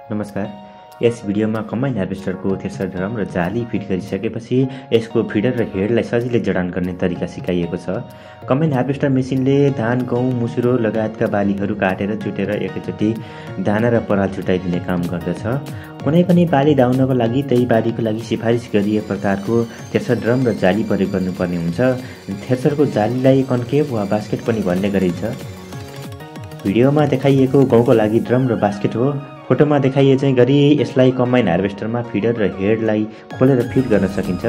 नमस्कार। यस भिडियोमा combine हार्भेस्टरको thresher drum र जाली फिट गरिसकेपछि यसको फिडर र हेडलाई सजिलै जडान गर्ने तरिका सिकाइएको छ। कम्बाइन हार्भेस्टर मेसिनले धान, गहुँ, मुसुरो लगायतका बालीहरू काटेर चुटेर एकैचोटि दाना र पराल छुटाइदिने काम गर्दछ। कुनै पनि बाली दाउनको लागि त्यही बालीको लागि सिफारिस गरिए प्रकारको थ्रेसर ड्रम र जाली प्रयोग गर्नुपर्ने हुन्छ। थ्रेसरको जालीलाई कन्केभ वा बास्केट पनि भन्ने गरिन्छ। भिडियोमा देखाइएको गहुँको लागि ड्रम र बास्केट हो। फोटोमा देखाइए चाहिँ गरी यसलाई कम्बाइन हार्भेस्टरमा फिडर र हेडलाई खोलेर फिट गर्न सकिन्छ।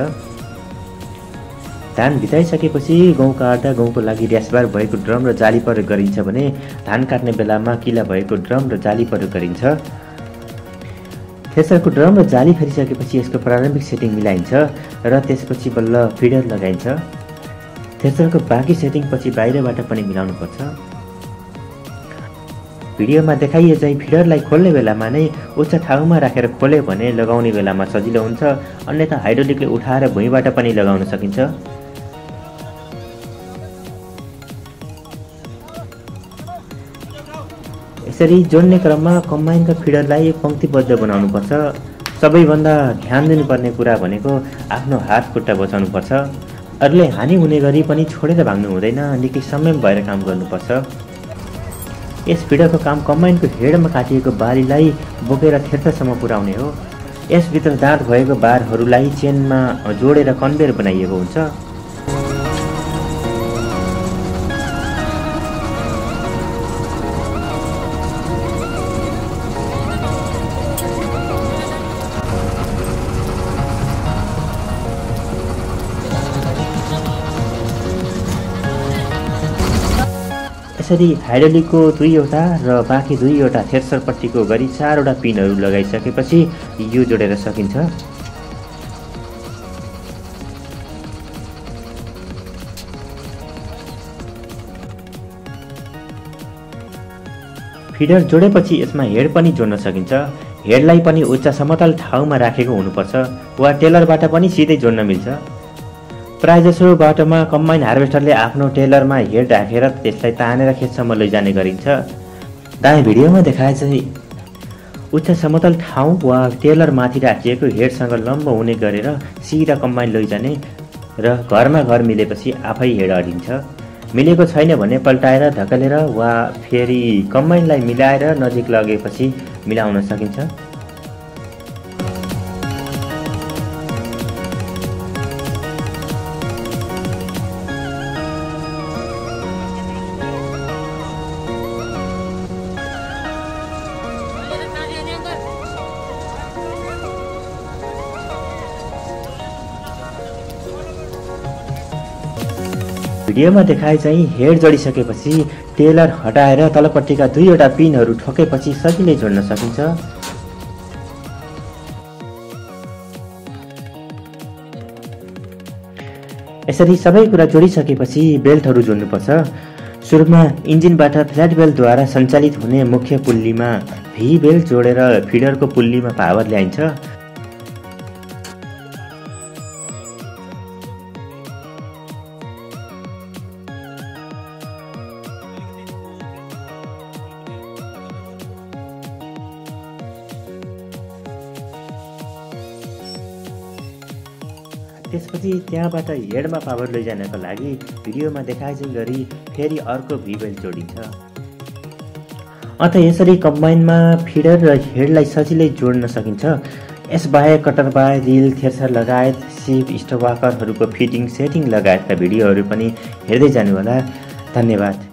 धान भित्राइसकेपछि गहुँ काट्दा गहुँको लागि ड्यासबार भएको ड्रम र जाली प्रयोग गरिन्छ भने धान काट्ने बेलामा किला भएको ड्रम र जाली प्रयोग गरिन्छ। थ्रेसरको ड्रम र जाली फेरिसकेपछि यसको प्रारम्भिक सेटिङ मिलाइन्छ र त्यसपछि बल्ल फिडर लगाइन्छ। थ्रेसरको बाँकी सेटिङ पछि बाहिरबाट पनि मिलाउनुपर्छ। भिडियोमा देखाइए चाहिँ फिडरलाई खोल्ने बेलामा नै उच्च ठाउँमा राखेर खोल्यो भने लगाउने बेलामा सजिलो हुन्छ, अन्यथा हाइड्रोलिकले उठाएर भुइँबाट पनि लगाउन सकिन्छ। यसरी जोड्ने क्रममा कम्बाइनका फिडरलाई पंक्तिबद्ध बनाउनुपर्छ। सबैभन्दा ध्यान दिनुपर्ने कुरा भनेको आफ्नो हात खुट्टा बचाउनुपर्छ। अरूले हानि हुने गरी पनि छोडेर भाग्नु हुँदैन, निकै संयम भएर काम गर्नुपर्छ। यस फिडरको काम कम्बाइनको हेडमा काटिएको बालीलाई बोकेर थ्रेसरसम्म पुर्याउने हो। यसभित्र दाँत भएको बारहरूलाई चेनमा जोडेर कन्भेयर बनाइएको हुन्छ। यसरी हाइड्रोलिकको 2वटा र बाँकी 2वटा थ्रेसरपट्टिको गरी 4वटा पिनहरू लगाइसकेपछि यो जोडेर सकिन्छ। फिडर जोडेपछि यसमा हेड पनि जोड्न सकिन्छ। हेडलाई पनि उच्च समतल ठाउँमा राखेको हुनुपर्छ वा टेलरबाट पनि सिधै जोड्न मिल्छ। प्रायजसो बाटोमा कम्बाइन हार्भेस्टरले आफ्नो टेलरमा हेड राखेर त्यसलाई तानेर खेतसम्म लैजाने गरिन्छ। दायाँ भिडियोमा देखाए चाहिँ उच्च समतल ठाउँ वा टेलर माथि राखिएको हेडसँग लम्ब हुने गरेर सिधा कम्बाइन लैजाने र घरमा घर मिलेपछि आफै हेड अडिन्छ। मिलेको छैन भने पल्टाएर धकेलेर वा फेरि कम्बाइनलाई मिलाएर नजिक लगेपछि मिलाउन सकिन्छ। भिडियोमा देखाए चाहिँ हेड जोडिसकेपछि टेलर हटाएर तलपट्टिका 2वटा पिनहरू ठोकेपछि सजिलै जोड्न सकिन्छ। यसरी सबै कुरा जोडिसकेपछि बेल्टहरू जोड्नुपर्छ। सुरुमा इन्जिनबाट फ्ल्याट बेल्टद्वारा सञ्चालित हुने मुख्य पुल्लीमा भी बेल्ट जोडेर फिडरको पुल्लीमा पावर ल्याइन्छ। त्यसपछि त्यहाँबाट हेडमा पावर लैजानको लागि भिडियोमा देखाए गरी फेरि अर्को भी बेल्ट जोडिन्छ। यसरी कम्बाइनमा फिडर र हेडलाई सजिलै जोड्न सकिन्छ। यसबाहेक कटर बार, रिल, थ्रेसर लगायत सिप, स्टवाकरहरूको फिटिङ, सेटिङ लगायतका भिडियोहरू पनि हेर्दै जानुहोला। धन्यवाद।